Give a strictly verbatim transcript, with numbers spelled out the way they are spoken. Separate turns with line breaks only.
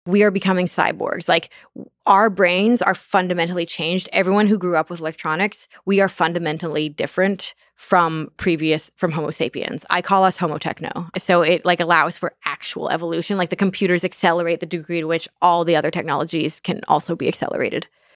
we are becoming cyborgs. Like our brains are fundamentally changed. Everyone who grew up with electronics, we are fundamentally different from previous, from Homo sapiens. I call us Homo techno. So it like allows for actual evolution. Like the computers accelerate the degree to which all the other technologies can also be accelerated.